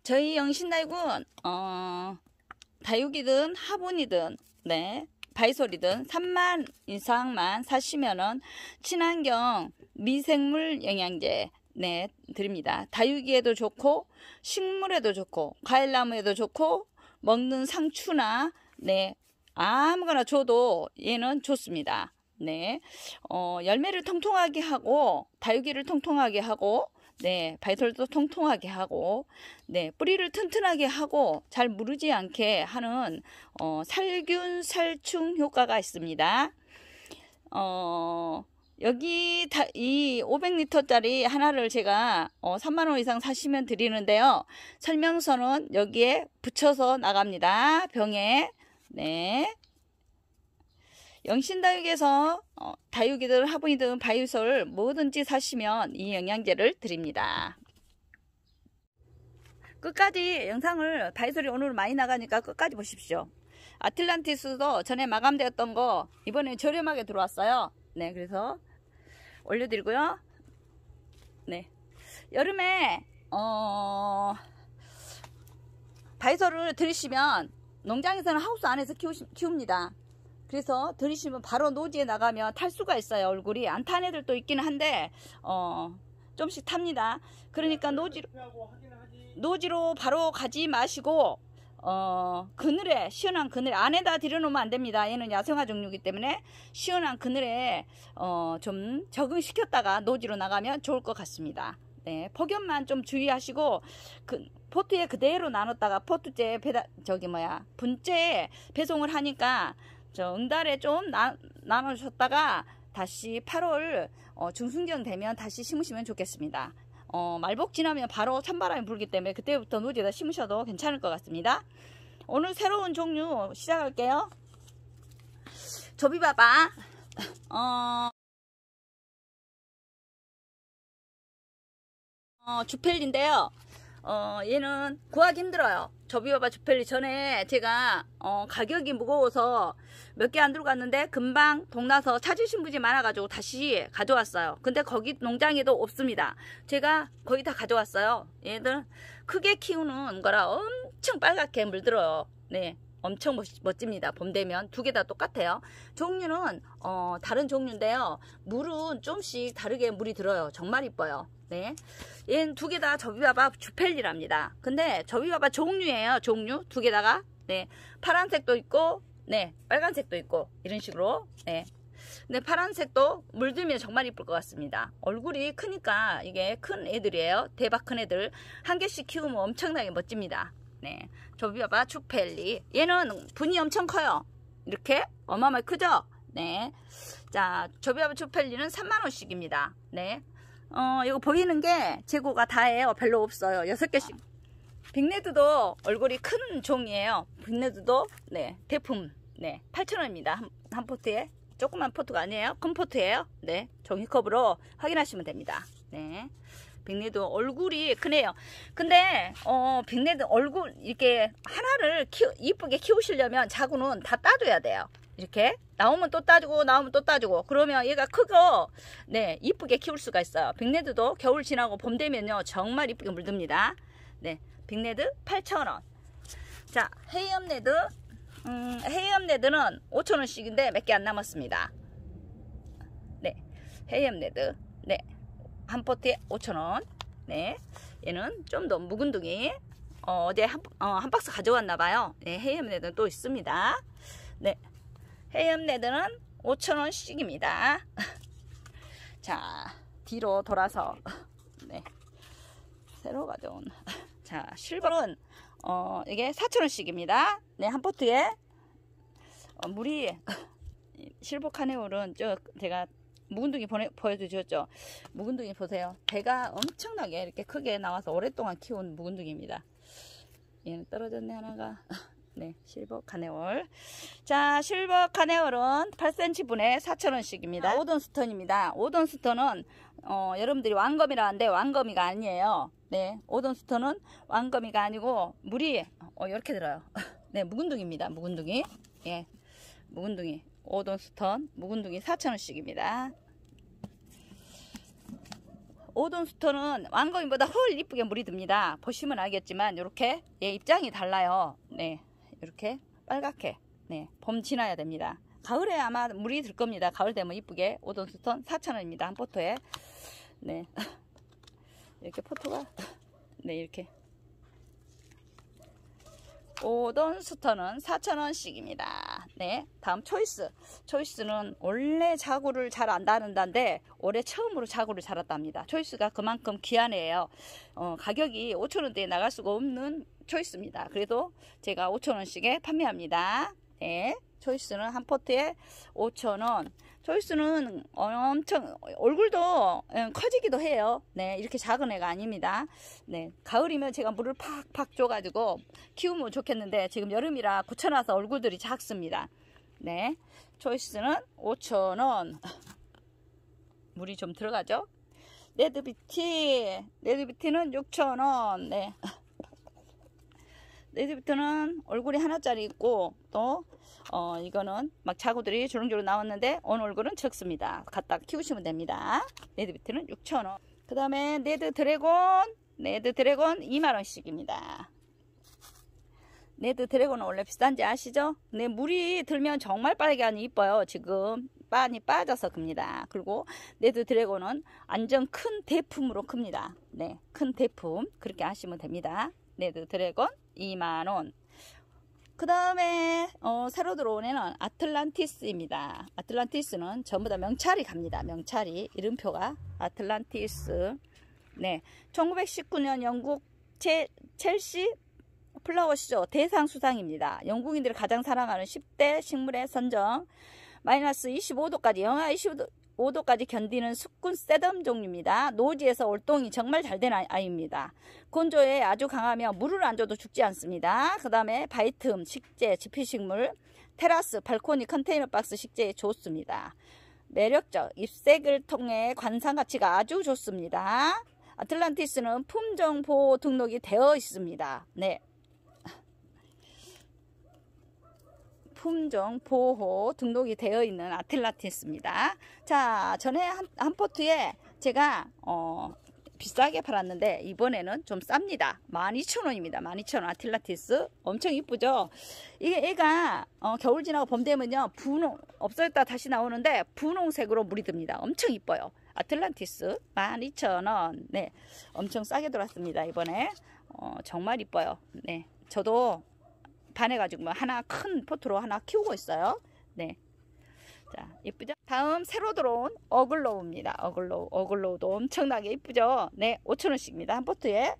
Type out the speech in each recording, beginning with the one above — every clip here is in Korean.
저희 영신다육은 다육이든 화분이든 네 바이솔이든 3만 이상만 사시면은 친환경 미생물 영양제 네 드립니다. 다육이에도 좋고 식물에도 좋고 과일나무에도 좋고 먹는 상추나 네 아무거나 줘도 얘는 좋습니다. 네 열매를 통통하게 하고 다육이를 통통하게 하고 네 바이솔도 통통하게 하고 네 뿌리를 튼튼하게 하고 잘 무르지 않게 하는 살균 살충 효과가 있습니다. 여기 이 500리터짜리 하나를 제가 3만원 이상 사시면 드리는데요. 설명서는 여기에 붙여서 나갑니다. 병에. 네. 영신다육에서 다육이든 화분이든 바이솔 뭐든지 사시면 이 영양제를 드립니다. 끝까지 영상을 바이솔이 오늘 많이 나가니까 끝까지 보십시오. 아틀란티스도 전에 마감되었던 거 이번에 저렴하게 들어왔어요. 네, 그래서 올려드리고요. 네, 여름에 바이솔을 들이시면 농장에서는 하우스 안에서 키웁니다. 그래서 들이시면 바로 노지에 나가면 탈 수가 있어요. 얼굴이 안 탄 애들도 있기는 한데 좀씩 탑니다. 그러니까 노지로 바로 가지 마시고 그늘에 시원한 그늘에 안에다 들여놓으면 안 됩니다. 얘는 야생화 종류이기 때문에 시원한 그늘에 좀 적응시켰다가 노지로 나가면 좋을 것 같습니다. 네, 폭염만 좀 주의하시고 포트에 그대로 나눴다가 포트째 분째 배송을 하니까 응달에 좀 나눠주셨다가 다시 8월 중순경 되면 다시 심으시면 좋겠습니다. 말복 지나면 바로 찬바람이 불기 때문에 그때부터 노지에다 심으셔도 괜찮을 것 같습니다. 오늘 새로운 종류 시작할게요. 조비바바 주펠리인데요. 얘는 구하기 힘들어요. 조비바바 주펠리 전에 제가 가격이 무거워서 몇 개 안 들어갔는데 금방 동나서 찾으신 분이 많아가지고 다시 가져왔어요. 근데 거기 농장에도 없습니다. 제가 거의 다 가져왔어요. 얘들 크게 키우는 거라 엄청 빨갛게 물들어요. 네, 엄청 멋집니다. 봄 되면 두 개 다 똑같아요. 종류는 다른 종류인데요. 물은 좀씩 다르게 물이 들어요. 정말 이뻐요. 네, 얘는 두 개 다 조비바바 주펠리랍니다. 근데 조비바바 종류예요. 종류 두 개 다가 네, 파란색도 있고 네, 빨간색도 있고 이런 식으로 네. 근데 파란색도 물들면 정말 이쁠 것 같습니다. 얼굴이 크니까 이게 큰 애들이에요. 대박 큰 애들 한 개씩 키우면 엄청나게 멋집니다. 네, 조비바바 주펠리 얘는 분이 엄청 커요. 이렇게 어마어마하게 크죠. 네, 자 조비바바 주펠리는 3만원씩입니다. 네, 이거 보이는 게 재고가 다예요. 별로 없어요. 6개씩. 빅레드도 얼굴이 큰 종이에요. 빅레드도 네 대품 네 8,000원입니다. 한 포트에 조그만 포트가 아니에요. 큰 포트예요. 네, 종이컵으로 확인하시면 됩니다. 네, 빅레드 얼굴이 크네요. 근데 빅레드 얼굴 이렇게 하나를 이쁘게 키우시려면 자구는 다 따줘야 돼요. 이렇게 나오면 또 따주고 나오면 또 따주고 그러면 얘가 크고 네 이쁘게 키울 수가 있어요. 빅레드도 겨울 지나고 봄 되면요 정말 이쁘게 물듭니다. 네, 빅레드 8,000원. 자, 헤이엄레드 헤이엄레드는 5,000원씩인데 몇 개 안 남았습니다. 네, 헤이엄레드 네, 한 포트에 5,000원. 네, 얘는 좀 더 묵은둥이 어제 한 박스 가져왔나봐요. 네, 헤이엄레드는 또 있습니다. 네, 헤이엄레드는 5,000원씩입니다. 자, 뒤로 돌아서 네, 새로 가져온 자 실버는 이게 4,000원씩입니다. 네, 한 포트에 물이 실버 카네올은 제가 묵은둥이 보여주셨죠. 묵은둥이 보세요. 배가 엄청나게 이렇게 크게 나와서 오랫동안 키운 묵은둥이입니다. 얘는 떨어졌네 하나가. 네, 실버 카네올. 자, 실버 카네올은 8cm 분에 4,000원씩입니다. 오던스턴입니다. 오던스턴은 여러분들이 왕거미라 하는데 왕거미가 아니에요. 네, 오던스턴은 왕거미가 아니고 물이 이렇게 들어요. 네, 묵은둥입니다. 묵은둥이. 예, 묵은둥이. 오던스턴 묵은둥이 4,000원씩입니다. 오돈스톤은 왕거인보다 훨 이쁘게 물이 듭니다. 보시면 알겠지만 이렇게 입장이 달라요. 네, 이렇게 빨갛게. 네, 봄 지나야 됩니다. 가을에 아마 물이 들 겁니다. 가을 되면 이쁘게. 오돈스톤 4,000원입니다. 한 포토에. 네, 이렇게 포토가 네, 이렇게 오돈스톤은 4,000원씩입니다. 네, 다음 초이스. 초이스는 원래 자구를 잘 안 다는다는데 올해 처음으로 자구를 잘랐답니다. 초이스가 그만큼 귀한 애예요. 가격이 5,000원대에 나갈 수가 없는 초이스입니다. 그래도 제가 5,000원씩에 판매합니다. 네, 초이스는 한 포트에 5,000원. 초이스는 엄청 얼굴도 커지기도 해요. 네, 이렇게 작은 애가 아닙니다. 네, 가을이면 제가 물을 팍팍 줘가지고 키우면 좋겠는데 지금 여름이라 굳혀놔서 얼굴들이 작습니다. 네, 초이스는 5,000원. 물이 좀 들어가죠. 레드비티는 6,000원. 네, 레드비티는 얼굴이 하나짜리 있고 또 이거는 막 자구들이 주렁주렁 나왔는데 어느 얼굴은 적습니다. 갖다 키우시면 됩니다. 레드비트는 6,000원. 그 다음에 레드드래곤 2만원씩입니다. 레드드래곤은 원래 비싼지 아시죠? 네, 물이 들면 정말 빨갛게 이뻐요. 지금 많이 빠져서 큽니다. 그리고 레드드래곤은 완전 큰 대품으로 큽니다. 네, 큰 대품 그렇게 하시면 됩니다. 레드드래곤 2만원. 그 다음에 새로 들어온 애는 아틀란티스입니다. 아틀란티스는 전부 다 명찰이 갑니다. 명찰이 이름표가 아틀란티스. 네, 1919년 영국 첼시 플라워쇼 대상 수상입니다. 영국인들이 가장 사랑하는 10대 식물의 선정. 마이너스 25도까지 영하 25도까지 견디는 숙군 세덤 종류입니다. 노지에서 월동이 정말 잘 된 아이입니다. 건조에 아주 강하며 물을 안 줘도 죽지 않습니다. 그 다음에 바이틈, 식재, 지피식물, 테라스, 발코니, 컨테이너 박스 식재에 좋습니다. 매력적, 잎색을 통해 관상 가치가 아주 좋습니다. 아틀란티스는 품종 보호 등록이 되어 있습니다. 네. 품종 보호 등록이 되어 있는 아틀란티스입니다. 자, 전에 한 포트에 제가 비싸게 팔았는데 이번에는 좀 쌉니다. 12,000원입니다. 12,000원 아틀란티스. 엄청 이쁘죠? 이게 애가 겨울 지나고 봄 되면요 분홍 없어졌다 다시 나오는데 분홍색으로 물이 듭니다. 엄청 이뻐요. 아틀란티스 12,000원. 네, 엄청 싸게 들어왔습니다. 이번에 정말 이뻐요. 네, 저도 반해가지고 하나 큰 포트로 하나 키우고 있어요. 네, 자, 이쁘죠? 다음 새로 들어온 어글로우입니다. 어글로우도 엄청나게 이쁘죠? 네, 5,000원씩입니다. 한 포트에.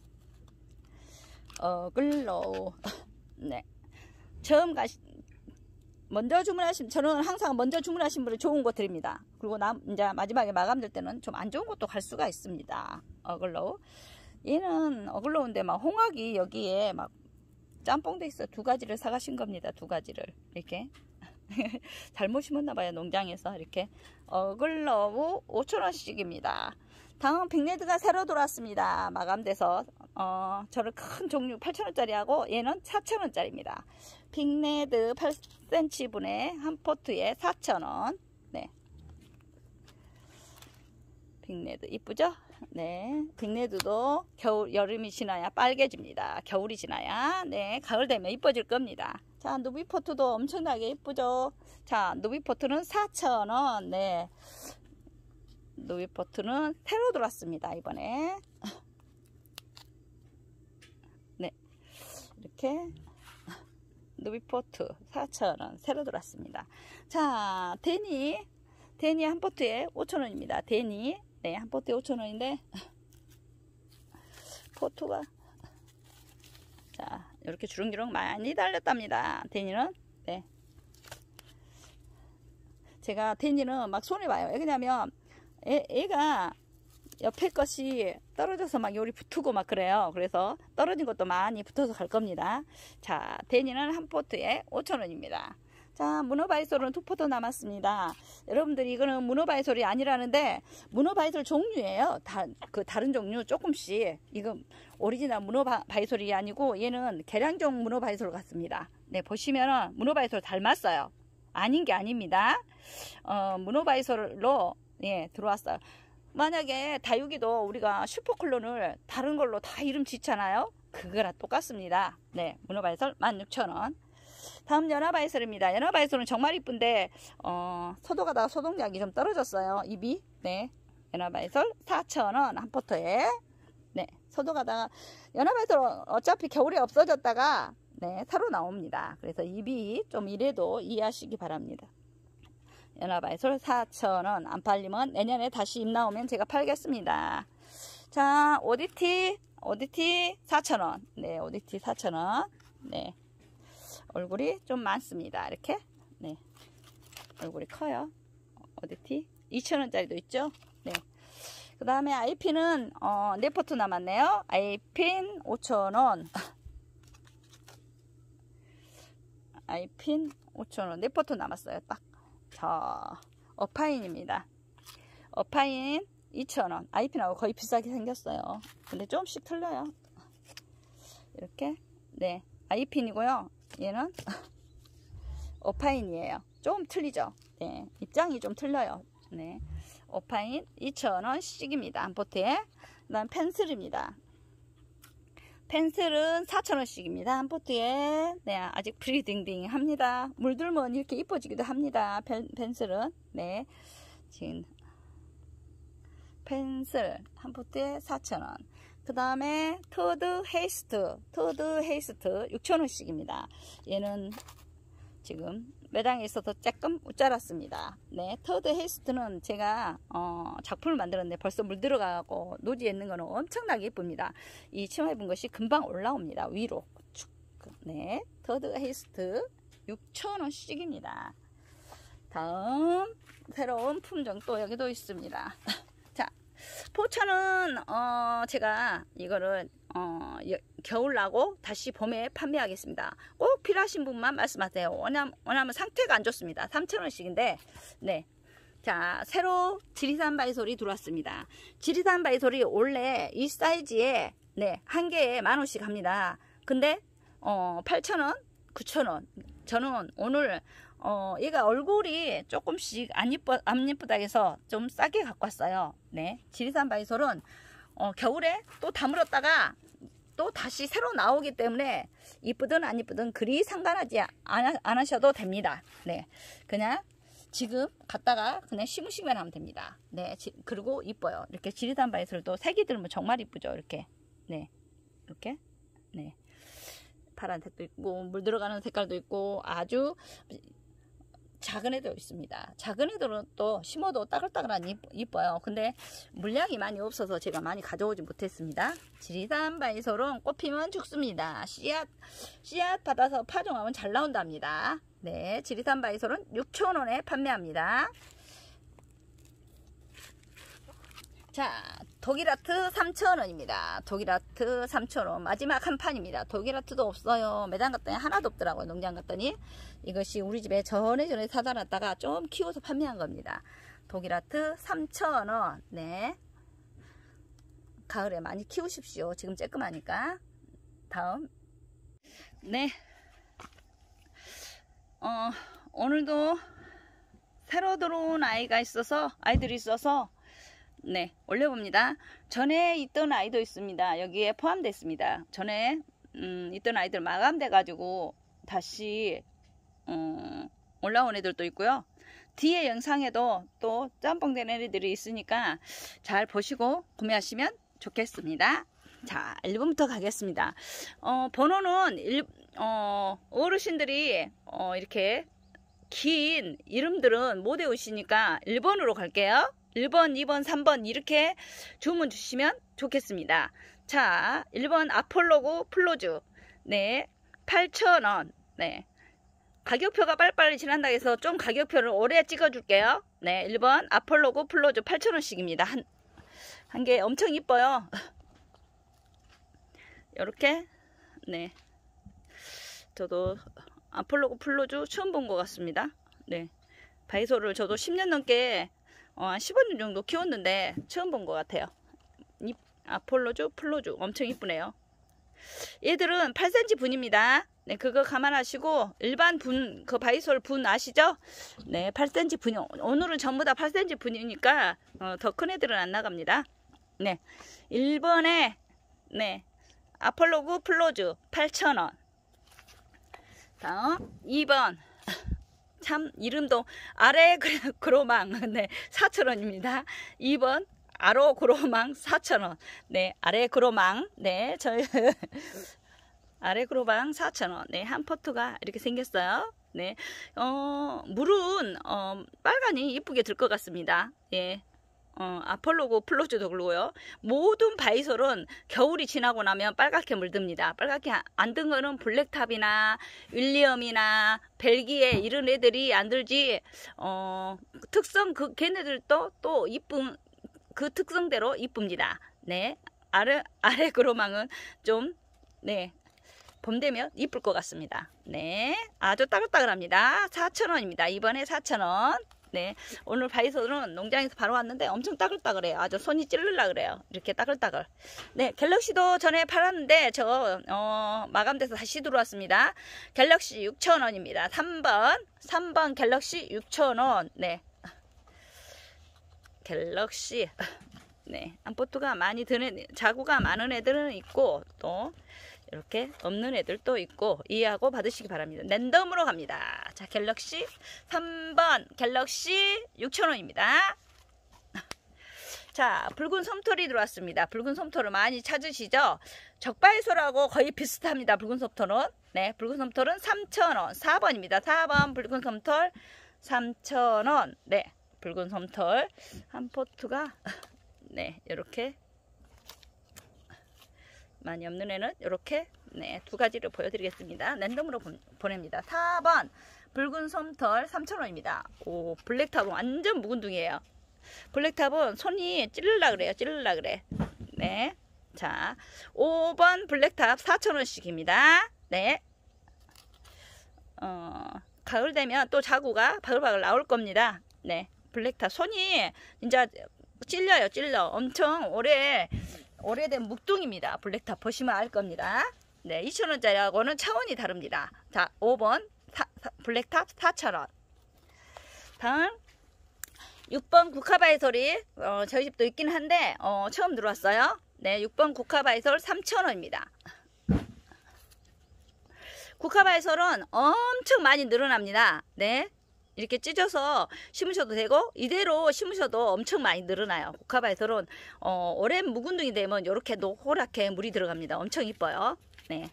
어글로우. 네, 먼저 주문하신, 저는 항상 먼저 주문하신 분이 좋은 거 드립니다. 그리고 이제 마지막에 마감될 때는 좀 안 좋은 것도 갈 수가 있습니다. 어글로우. 얘는 어글로우인데 막 홍학이 여기에 막 짬뽕돼 있어. 2가지를 사가신 겁니다. 2가지를 이렇게 잘못 심었나봐요. 농장에서. 이렇게 어글로우 5,000원씩입니다. 다음 빅레드가 새로 들어왔습니다. 마감돼서 저를 큰 종류 8,000원짜리하고 얘는 4,000원짜리입니다. 빅레드 8cm 분의 한 포트에 4,000원. 네, 빅레드 이쁘죠? 네, 빅레드도 여름이 지나야 빨개집니다. 겨울이 지나야 네, 가을 되면 이뻐질 겁니다. 자, 누비포트도 엄청나게 이쁘죠? 자, 누비포트는 4,000원. 네, 누비포트는 새로 들어왔습니다. 이번에. 네, 이렇게 누비포트 4,000원 새로 들어왔습니다. 자, 데니 한 포트에 5,000원입니다. 데니. 네, 한 포트에 5,000원인데 포트가 자, 이렇게 주렁주렁 많이 달렸답니다. 데니는. 네, 제가 데니는 막 손해봐요. 왜냐면 애가 옆에 것이 떨어져서 막 요리 붙고 막 그래요. 그래서 떨어진 것도 많이 붙어서 갈 겁니다. 자, 데니는 한 포트에 5,000원입니다. 자, 문어바이솔은 2포트 남았습니다. 여러분들이 이거는 문어바이솔이 아니라는데 문어바이솔 종류예요. 다른 종류 조금씩. 이거 오리지널 문어바이솔이 아니고 얘는 계량종 문어바이솔 같습니다. 네, 보시면은 문어바이솔 닮았어요. 아닌 게 아닙니다. 문어바이솔로 예, 들어왔어요. 만약에 다육이도 우리가 슈퍼클론을 다른 걸로 다 이름 짓잖아요. 그거랑 똑같습니다. 네, 문어바이솔 16,000원. 다음 연화바이솔입니다. 연화바이솔은 정말 이쁜데 소도 가다가 소독약이 좀 떨어졌어요. 입이. 네, 연화바이솔 4,000원 한 포트에. 네, 소도 가다가 연화바이솔 어차피 겨울에 없어졌다가 네, 새로 나옵니다. 그래서 입이 좀 이래도 이해하시기 바랍니다. 연화바이솔 4,000원. 안 팔리면 내년에 다시 입 나오면 제가 팔겠습니다. 자, 오디티 4,000원. 네, 오디티 4,000원. 네, 얼굴이 좀 많습니다. 이렇게. 네, 얼굴이 커요. 오디티 2,000원짜리도 있죠. 네. 그 다음에 아이핀은 4포트 남았네요. 아이핀 5,000원. 아이핀 5,000원. 4포트 남았어요. 딱. 자, 어파인입니다. 어파인 2,000원. 아이핀하고 거의 비싸게 생겼어요. 근데 조금씩 틀려요. 이렇게. 네, 아이핀이고요. 얘는 어파인이에요. 조금 틀리죠. 네, 입장이 좀 틀려요. 네, 어파인 2,000원씩입니다. 한 포트에. 그 다음 펜슬입니다. 펜슬은 4,000원씩입니다. 한 포트에. 네, 아직 브리딩딩 합니다. 물들면 이렇게 이뻐지기도 합니다. 펜슬은. 네, 지금 펜슬 한 포트에 4,000원. 그 다음에 터드 헤이스트 6,000원씩입니다. 얘는 지금 매장에 있어서 조금 웃자랐습니다. 네, 터드 헤이스트는 제가 작품을 만들었는데 벌써 물 들어가고 노지에 있는 거는 엄청나게 예쁩니다. 이 치마 입은 것이 금방 올라옵니다. 위로 쭉. 네, 터드 헤이스트 6,000원씩입니다. 다음 새로운 품종 또 여기도 있습니다. 자, 포천은 제가 이거를 겨울 나고 다시 봄에 판매하겠습니다. 꼭 필요하신 분만 말씀하세요. 왜냐면 상태가 안 좋습니다. 3,000원씩인데 네, 자, 새로 지리산 바이솔이 들어왔습니다. 지리산 바이솔이 원래 이 사이즈에 네, 한 개에 10,000원씩 합니다. 근데 8,000원 9,000원. 저는 오늘 얘가 얼굴이 조금씩 안 예쁘다 해서 좀 싸게 갖고 왔어요. 네, 지리산 바이솔은 겨울에 또 다물었다가 또 다시 새로 나오기 때문에 이쁘든 안 이쁘든 그리 상관하지 안 하셔도 됩니다. 네, 그냥 지금 갖다가 그냥 심으시면 하면 됩니다. 네, 그리고 이뻐요. 이렇게 지리산 바이솔도 색이 들면 정말 이쁘죠. 이렇게. 네, 이렇게. 네, 파란색도 있고 물 들어가는 색깔도 있고 아주 작은 애도 있습니다. 작은 애들은 또 심어도 따글따글하니 이뻐요. 근데 물량이 많이 없어서 제가 많이 가져오지 못했습니다. 지리산 바이솔은 꽃피면 죽습니다. 씨앗 받아서 파종하면 잘 나온답니다. 네, 지리산 바이솔은 6,000원에 판매합니다. 자, 독일아트 3,000원입니다. 독일아트 3,000원. 마지막 한 판입니다. 독일아트도 없어요. 매장 갔더니 하나도 없더라고요. 농장 갔더니. 이것이 우리 집에 전에 사다 놨다가 좀 키워서 판매한 겁니다. 독일아트 3,000원. 네, 가을에 많이 키우십시오. 지금 쬐끔하니까. 다음. 네, 오늘도 새로 들어온 아이들이 있어서 네, 올려봅니다. 전에 있던 아이도 있습니다. 여기에 포함되어 있습니다. 전에 있던 아이들 마감돼 가지고 다시 올라온 애들도 있고요. 뒤에 영상에도 또 짬뽕된 애들이 있으니까 잘 보시고 구매하시면 좋겠습니다. 자, 1번부터 가겠습니다. 번호는 어르신들이 이렇게 긴 이름들은 못 외우시니까 1번으로 갈게요. 1번, 2번, 3번 이렇게 주문 주시면 좋겠습니다. 자, 1번 아폴로고 플로즈. 네, 8,000원. 네, 가격표가 빨리빨리 지난다 해서 좀 가격표를 오래 찍어줄게요. 네, 1번 아폴로고 플로즈 8,000원씩입니다. 한 개 엄청 이뻐요. 이렇게. 네, 저도 아폴로고 플로즈 처음 본 것 같습니다. 네, 바이솔을 저도 10년 넘게 한 15년 정도 키웠는데 처음 본 것 같아요. 아폴로즈 플로즈 엄청 이쁘네요. 얘들은 8cm 분입니다. 네, 그거 감안하시고 일반 분, 그 바이솔 분 아시죠? 네, 8cm 분이 오늘은 전부 다 8cm 분이니까 더 큰 애들은 안 나갑니다. 네, 1번에 네, 아폴로그 플로즈 8,000원. 다음 2번 참 이름도 아래 그로망 네, 4,000원입니다. 2번 아로 그로망 4,000원. 네, 아래 그로망 네, 저희 아래 그로망 4,000원. 네, 한 포트가 이렇게 생겼어요. 네, 물은 빨간이 이쁘게 들 것 같습니다. 예. 아폴로고 플로즈도 그러고요. 모든 바이솔은 겨울이 지나고 나면 빨갛게 물듭니다. 빨갛게 안 든 거는 블랙탑이나 윌리엄이나 벨기에 이런 애들이 안 들지. 특성 걔네들도 또 이쁜 그 특성대로 이쁩니다. 네, 아래 그로망은 좀 네, 봄 되면 이쁠 것 같습니다. 네, 아주 따글따글합니다. 4,000원입니다. 이번에 4,000원. 네, 오늘 바이솔은 농장에서 바로 왔는데 엄청 따글따글해요. 아주 손이 찔르려 그래요. 이렇게 따글따글. 네, 갤럭시도 전에 팔았는데 저 마감돼서 다시 들어왔습니다. 갤럭시 6,000원입니다. 3번 갤럭시 6,000원. 네, 갤럭시 네, 암포트가 많이 드는 자구가 많은 애들은 있고 또 이렇게 없는 애들도 있고 이해하고 받으시기 바랍니다. 랜덤으로 갑니다. 자, 갤럭시 3번 갤럭시 6,000원입니다. 자, 붉은 솜털이 들어왔습니다. 붉은 솜털을 많이 찾으시죠? 적바이솔하고 거의 비슷합니다. 붉은 솜털은 네, 붉은 솜털은 3,000원. 4번입니다. 4번 붉은 솜털 3,000원. 네, 붉은 솜털 한 포트가 네, 이렇게 많이 없는 애는 이렇게 네, 두 가지를 보여드리겠습니다. 랜덤으로 보냅니다. 4번 붉은 솜털 3,000원입니다. 오, 블랙탑은 완전 묵은둥이에요. 블랙탑은 손이 찔르려 그래요. 찔르려 그래. 네, 자 5번 블랙탑 4,000원씩입니다. 네, 가을 되면 또 자구가 바글바글 나올 겁니다. 네, 블랙탑 손이 진짜 찔려요. 찔러. 엄청 오래된 묵둥입니다. 블랙탑 보시면 알 겁니다. 네, 2,000원짜리하고는 차원이 다릅니다. 자, 5번 블랙탑 4,000원. 다음 6번 국화바이솔이 저희 집도 있긴 한데 처음 들어왔어요. 네, 6번 국화바이솔 3,000원입니다. 국화바이솔은 엄청 많이 늘어납니다. 네, 이렇게 찢어서 심으셔도 되고 이대로 심으셔도 엄청 많이 늘어나요. 국화바이솔은 오랜 묵은둥이 되면 이렇게 노랗게 물이 들어갑니다. 엄청 이뻐요. 네,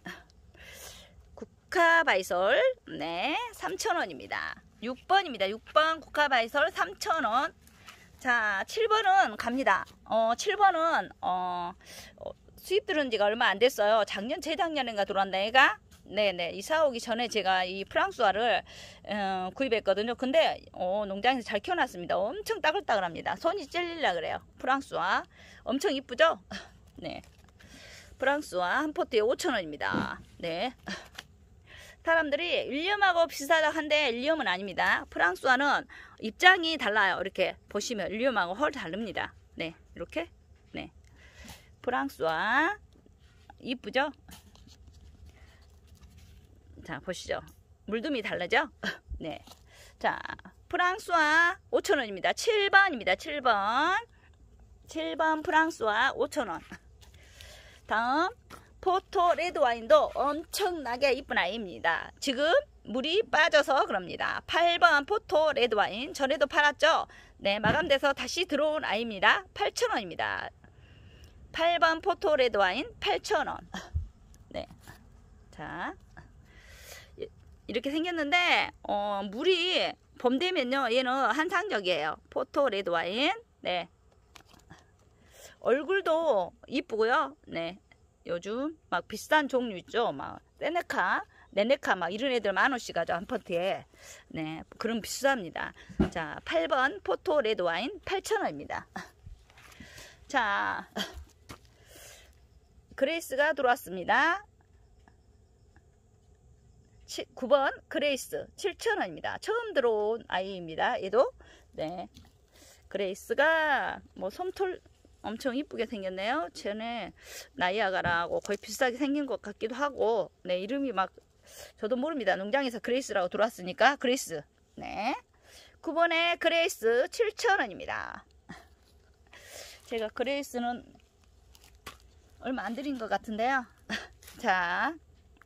국화바이솔 네, 3,000원입니다. 6번입니다. 6번 국화바이솔 3,000원. 자, 7번은 갑니다. 7번은 수입 들은 지가 얼마 안 됐어요. 작년 재작년인가 들어왔나 얘가. 네네, 이사 오기 전에 제가 이 프랑스화를 구입했거든요. 근데 농장에서 잘 키워놨습니다. 엄청 따글따글합니다. 손이 찔리려 그래요. 프랑스화 엄청 이쁘죠? 네, 프랑스화 한 포트에 5,000원입니다. 네, 사람들이 일리엄하고 비슷하다 한데 일리엄은 아닙니다. 프랑스화는 입장이 달라요. 이렇게 보시면 일리엄하고 헐 다릅니다. 네, 이렇게 네, 프랑스화 이쁘죠? 자, 보시죠. 물듬이 다르죠? 네. 자, 프랑스화 5,000원입니다. 7번입니다. 7번 프랑스화 5,000원. 다음 포토 레드와인도 엄청나게 이쁜 아이입니다. 지금 물이 빠져서 그럽니다. 8번 포토 레드와인 전에도 팔았죠? 네, 마감돼서 다시 들어온 아이입니다. 8,000원입니다. 8번 포토 레드와인 8,000원. 네. 자, 이렇게 생겼는데 물이 봄 되면요 얘는 한상적이에요. 포토 레드와인. 네, 얼굴도 이쁘고요. 네, 요즘 막 비싼 종류 있죠. 막 네네카 막 이런 애들 10,000원씩 하죠 한 포트에. 네, 그럼 비쌉니다. 자, 8번 포토 레드와인 8,000원입니다. 자, 그레이스가 들어왔습니다. 9번 그레이스 7,000원입니다. 처음 들어온 아이입니다. 얘도 네, 그레이스가 뭐 솜털 엄청 이쁘게 생겼네요. 전에 나이아가라하고 거의 비슷하게 생긴 것 같기도 하고, 네, 이름이 막 저도 모릅니다. 농장에서 그레이스라고 들어왔으니까 그레이스. 네, 9번에 그레이스 7,000원입니다. 제가 그레이스는 얼마 안 드린 것 같은데요. 자,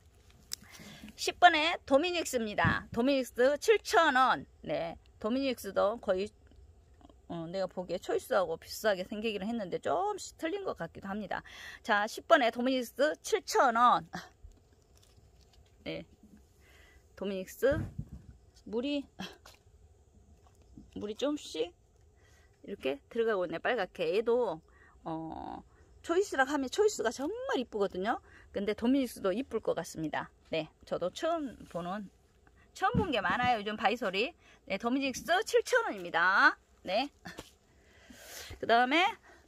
10번에 도미닉스입니다. 도미닉스 7,000원. 네, 도미닉스도 거의 내가 보기에 초이스하고 비슷하게 생기기는 했는데 조금씩 틀린 것 같기도 합니다. 자, 10번에 도미닉스 7,000원. 네, 도미닉스 물이 조금씩 이렇게 들어가고 있네, 빨갛게. 얘도 초이스라 하면 초이스가 정말 이쁘거든요. 근데 도미닉스도 이쁠 것 같습니다. 네, 저도 처음 본 게 많아요, 요즘 바이솔이. 네, 도미닉스 7,000원입니다. 네. 그 다음에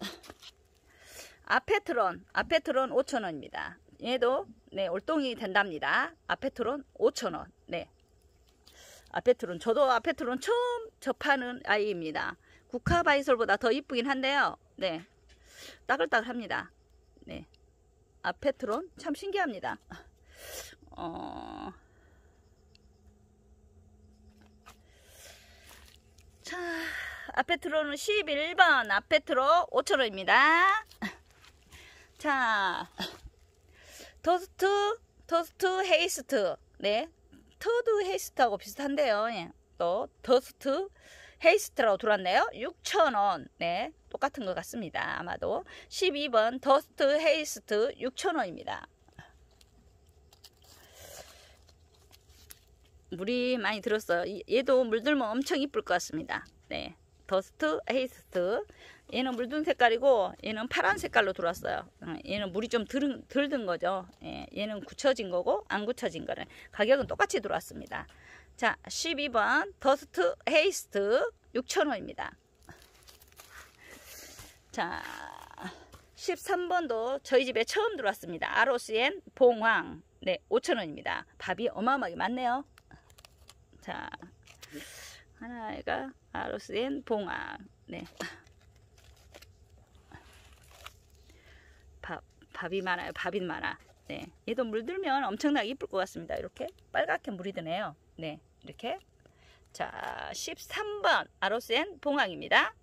아페트론 5,000원입니다. 얘도 네, 올동이 된답니다. 아페트론 5,000원. 네, 아페트론, 저도 아페트론 처음 접하는 아이입니다. 국화바이솔보다 더 이쁘긴 한데요. 네, 따글따글합니다. 네, 아페트론 참 신기합니다. 자, 아페트론은 11번 아페트로 5,000원입니다. 자, 더스트 헤이스트. 네, 터드 헤이스트하고 비슷한데요. 예. 또 더스트 헤이스트라고 들어왔네요. 6,000원. 네, 똑같은 것 같습니다. 아마도 12번 더스트 헤이스트 6,000원입니다. 물이 많이 들었어요. 얘도 물들면 엄청 이쁠 것 같습니다. 네, 더스트 헤이스트. 얘는 물든 색깔이고 얘는 파란 색깔로 들어왔어요. 얘는 물이 좀 덜 든 거죠. 예, 얘는 굳혀진 거고 안 굳혀진 거는 가격은 똑같이 들어왔습니다. 자, 12번 더스트 헤이스트 6,000원입니다. 자, 13번도 저희 집에 처음 들어왔습니다. 아로스엔 봉황. 네, 5,000원입니다. 밥이 어마어마하게 많네요. 자, 하나가 아로스엔 봉황. 네, 밥이 많아요. 밥이 많아. 네, 얘도 물들면 엄청나게 이쁠 것 같습니다. 이렇게 빨갛게 물이 드네요. 네, 이렇게. 자, 13번 아로스엔 봉황입니다.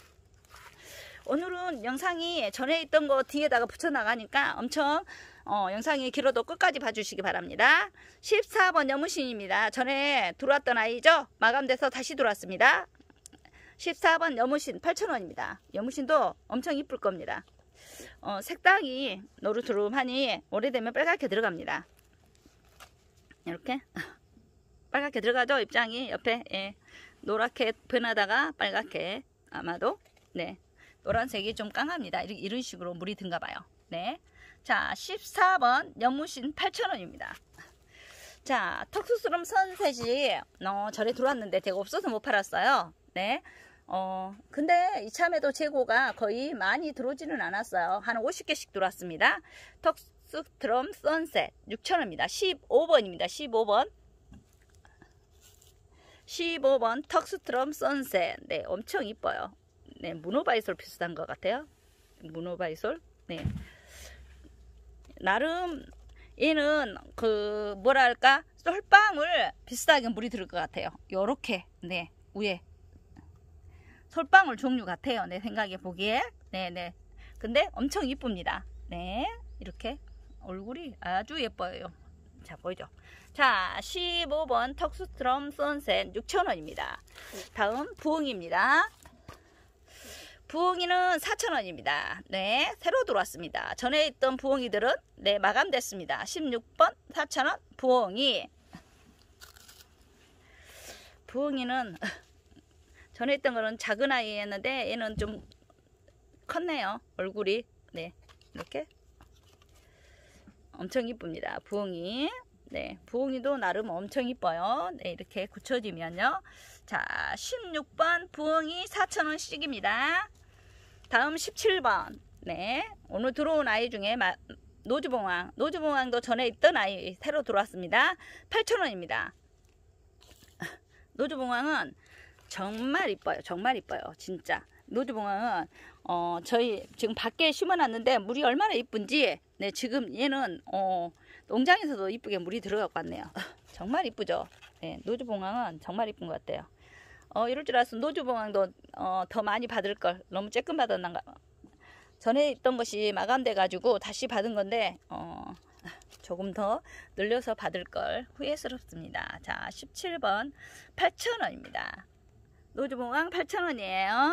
오늘은 영상이 전에 있던 거 뒤에다가 붙여 나가니까 엄청 영상이 길어도 끝까지 봐주시기 바랍니다. 14번 여무신입니다. 전에 들어왔던 아이죠. 마감돼서 다시 들어왔습니다. 14번 여무신 8,000원입니다. 여무신도 엄청 이쁠 겁니다. 색당이 노릇노릇하니 오래되면 빨갛게 들어갑니다. 이렇게 빨갛게 들어가죠. 입장이 옆에. 예, 노랗게 변하다가 빨갛게. 아마도 네, 노란색이 좀 강합니다. 이런 식으로 물이 든가 봐요. 네, 자, 14번 연무신 8,000원입니다. 자, 턱수스럼 선셋이 전에 들어왔는데 제가 없어서 못 팔았어요. 네, 근데 이참에도 재고가 거의 많이 들어오지는 않았어요. 한 50개씩 들어왔습니다. 턱수스럼 선셋 6,000원입니다. 15번입니다. 15번 턱스트럼 선셋. 네, 엄청 이뻐요. 네, 문어바이솔 비슷한 것 같아요. 문어바이솔. 네, 나름 얘는 그 뭐랄까 솔방울 비슷하게 물이 들을 것 같아요. 요렇게. 네, 위에 솔방울 종류 같아요. 내 생각에 보기에. 네네. 근데 엄청 이쁩니다. 네, 이렇게 얼굴이 아주 예뻐요. 자, 보이죠? 자, 15번 턱스트럼 선셋 6,000원입니다. 다음 부엉이입니다. 부엉이는 4,000원입니다. 네, 새로 들어왔습니다. 전에 있던 부엉이들은 네, 마감됐습니다. 16번 4,000원 부엉이. 부엉이는 전에 있던 거는 작은 아이였는데 얘는 좀 컸네요. 얼굴이. 네, 이렇게 엄청 이쁩니다. 부엉이. 네, 부엉이도 나름 엄청 이뻐요. 네, 이렇게 굳혀지면요. 자, 16번 부엉이 4,000원씩입니다. 다음 17번. 네, 오늘 들어온 아이 중에 노즈봉황. 노즈봉황도 전에 있던 아이 새로 들어왔습니다. 8,000원입니다. 노즈봉황은 정말 이뻐요. 정말 이뻐요. 진짜. 노주봉황은 저희 지금 밖에 심어놨는데 물이 얼마나 이쁜지. 네, 지금 얘는 농장에서도 이쁘게 물이 들어가고 왔네요. 정말 이쁘죠. 네, 노주봉황은 정말 이쁜 것 같아요. 이럴 줄 알았으면 노주봉황도 더 많이 받을 걸. 너무 쬐끔 받았는가. 전에 있던 것이 마감돼 가지고 다시 받은 건데 조금 더 늘려서 받을 걸 후회스럽습니다. 자, 17번 8,000원입니다. 노주봉황 8,000원이에요.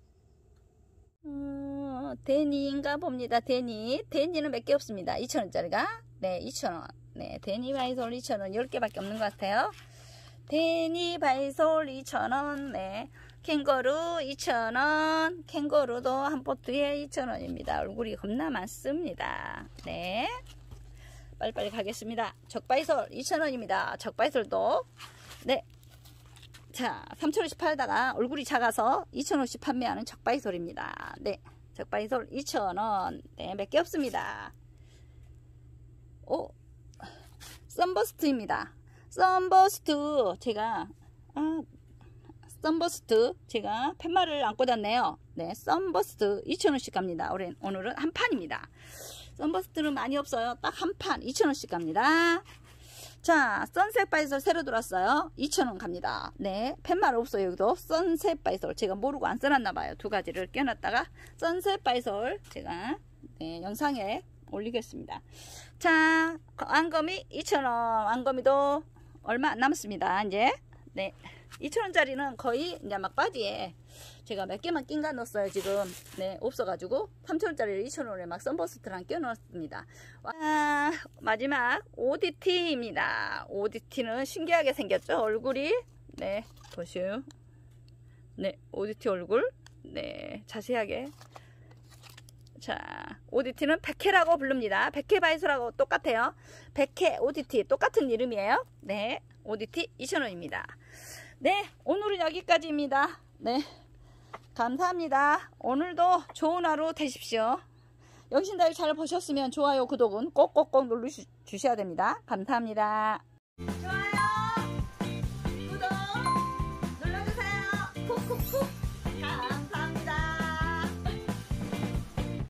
데니인가 봅니다. 데니는 몇 개 없습니다. 2,000원짜리가. 네, 2,000원. 네, 데니 바이솔 2,000원 10개밖에 없는 것 같아요. 데니 바이솔 2,000원. 네, 캥거루 2,000원. 캥거루도 한 포트에 2,000원입니다. 얼굴이 겁나 많습니다. 네, 빨리빨리 가겠습니다. 적바이솔 2,000원입니다. 적바이솔도. 네, 자, 3,000원씩 팔다가 얼굴이 작아서 2,000원씩 판매하는 적바이솔입니다. 네, 적바이솔 2,000원. 네, 몇 개 없습니다. 썬버스트입니다. 썬버스트 제가 팻말을 안 꽂았네요. 네, 썬버스트 2,000원씩 갑니다. 오늘은 한 판입니다. 썬버스트는 많이 없어요. 딱 한 판 2,000원씩 갑니다. 자, 선셋 바이솔 새로 들었어요. 2,000원 갑니다. 네, 팻말 없어요. 여기도 선셋 바이솔 제가 모르고 안 써놨나봐요. 두 가지를 껴놨다가 선셋 바이솔 제가 영상에 올리겠습니다. 자, 안거미 2,000원. 안거미도 얼마 안 남았습니다. 이제 네, 2,000원짜리는 거의 이제 막바지에 제가 몇 개만 낀가 넣었어요. 지금 네, 없어가지고 3,000원짜리를 2,000원에 막 썬버스트랑 껴넣었습니다. 마지막 ODT입니다. ODT는 신기하게 생겼죠. 얼굴이. 네, 보시오. 네, ODT 얼굴. 네, 자세하게. 자, ODT는 백회라고 부릅니다. 백회 바이솔하고 똑같아요. 백회 ODT 똑같은 이름이에요. 네, ODT 2,000원입니다. 네, 오늘은 여기까지입니다. 네, 감사합니다. 오늘도 좋은 하루 되십시오. 영신다육 잘 보셨으면 좋아요, 구독은 꼭꼭꼭 눌러주셔야 됩니다. 감사합니다. 좋아요.